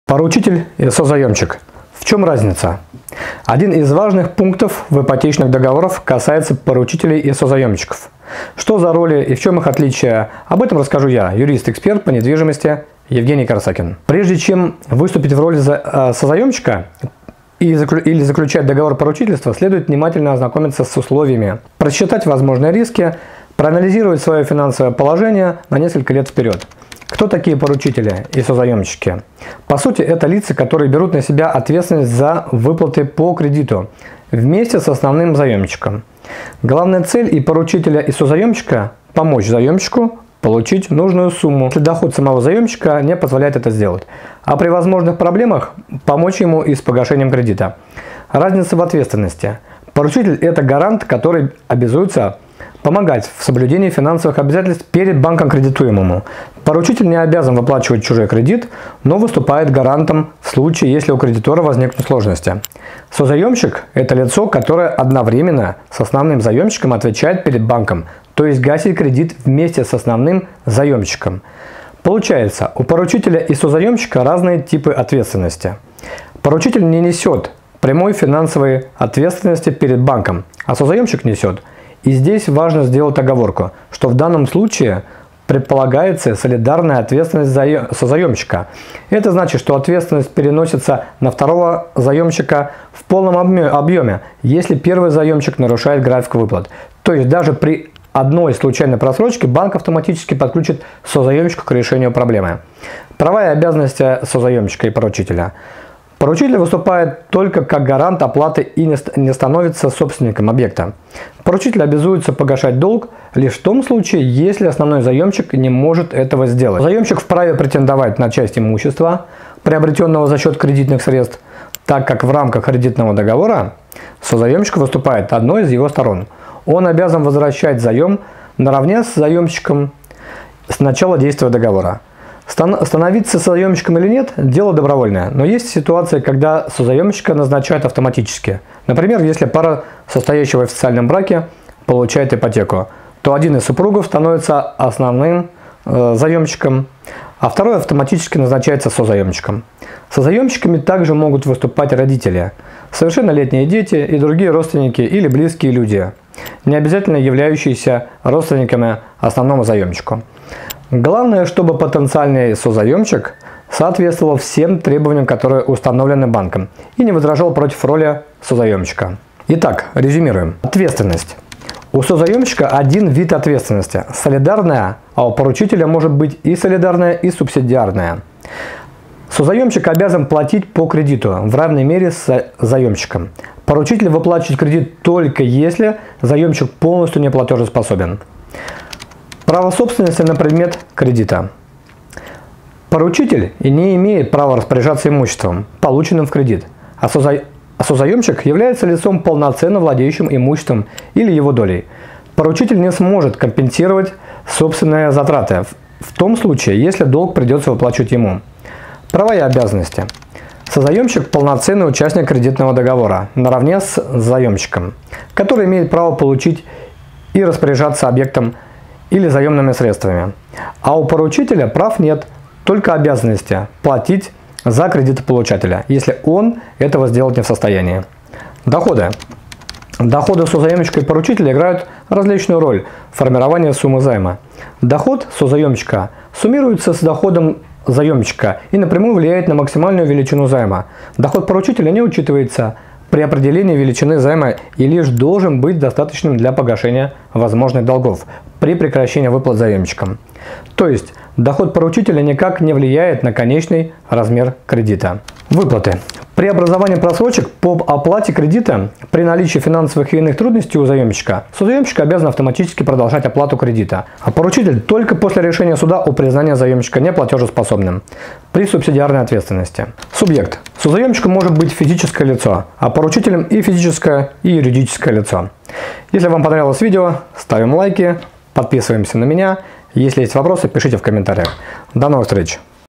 Поручитель и созаемщик. В чем разница? Один из важных пунктов в ипотечных договорах касается поручителей и созаемщиков. Что за роли и в чем их отличие? Об этом расскажу я, юрист-эксперт по недвижимости Евгений Корсакин. Прежде чем выступить в роли созаемщика или заключать договор поручительства, следует внимательно ознакомиться с условиями, просчитать возможные риски, проанализировать свое финансовое положение на несколько лет вперед. Кто такие поручители и созаемщики? По сути, это лица, которые берут на себя ответственность за выплаты по кредиту вместе с основным заемщиком. Главная цель и поручителя, и созаемщика – помочь заемщику получить нужную сумму, если доход самого заемщика не позволяет это сделать, а при возможных проблемах помочь ему и с погашением кредита. Разница в ответственности. Поручитель – это гарант, который обязуется помогать в соблюдении финансовых обязательств перед банком кредитуемому. Поручитель не обязан выплачивать чужой кредит, но выступает гарантом в случае, если у кредитора возникнут сложности. Созаемщик – это лицо, которое одновременно с основным заемщиком отвечает перед банком, то есть гасит кредит вместе с основным заемщиком. Получается, у поручителя и созаемщика разные типы ответственности. Поручитель не несет прямой финансовой ответственности перед банком, а созаемщик несет. И здесь важно сделать оговорку, что в данном случае предполагается солидарная ответственность созаемщика. Это значит, что ответственность переносится на второго заемщика в полном объеме, если первый заемщик нарушает график выплат. То есть даже при одной случайной просрочке банк автоматически подключит созаемщика к решению проблемы. Права и обязанности созаемщика и поручителя. Поручитель выступает только как гарант оплаты и не становится собственником объекта. Поручитель обязуется погашать долг лишь в том случае, если основной заемщик не может этого сделать. Заемщик вправе претендовать на часть имущества, приобретенного за счет кредитных средств, так как в рамках кредитного договора созаемщик выступает одной из его сторон. Он обязан возвращать заем наравне с заемщиком с начала действия договора. Становиться созаемщиком или нет – дело добровольное, но есть ситуации, когда созаемщика назначают автоматически. Например, если пара, состоящая в официальном браке, получает ипотеку, то один из супругов становится основным заемщиком, а второй автоматически назначается созаемщиком. Созаемщиками также могут выступать родители, совершеннолетние дети и другие родственники или близкие люди, не обязательно являющиеся родственниками основному заемщику. Главное, чтобы потенциальный созаемщик соответствовал всем требованиям, которые установлены банком, и не возражал против роли созаемщика. Итак, резюмируем. Ответственность. У созаемщика один вид ответственности – солидарная, а у поручителя может быть и солидарная, и субсидиарная. Созаемщик обязан платить по кредиту в равной мере с заемщиком. Поручитель выплачивает кредит только если заемщик полностью неплатежеспособен. Право собственности на предмет кредита. Поручитель не имеет права распоряжаться имуществом, полученным в кредит, а созаемщик является лицом, полноценно владеющим имуществом или его долей. Поручитель не сможет компенсировать собственные затраты в том случае, если долг придется выплачивать ему. Права и обязанности. Созаемщик – полноценный участник кредитного договора, наравне с заемщиком, который имеет право получить и распоряжаться объектом или заемными средствами. А у поручителя прав нет, только обязанности платить за кредитополучателя, если он этого сделать не в состоянии. Доходы. Доходы созаемщика и поручителя играют различную роль в формировании суммы займа. Доход созаемщика суммируется с доходом заемщика и напрямую влияет на максимальную величину займа. Доход поручителя не учитывается при определении величины займа и лишь должен быть достаточным для погашения возможных долгов при прекращении выплат заемщикам. То есть доход поручителя никак не влияет на конечный размер кредита. Выплаты. При образовании просрочек по оплате кредита при наличии финансовых и иных трудностей у заемщика, созаемщик обязан автоматически продолжать оплату кредита, а поручитель только после решения суда о признании заемщика неплатежеспособным при субсидиарной ответственности. Субъект. Созаемщиком может быть физическое лицо, а поручителем и физическое, и юридическое лицо. Если вам понравилось видео, ставим лайки, подписываемся на меня. Если есть вопросы, пишите в комментариях. До новых встреч!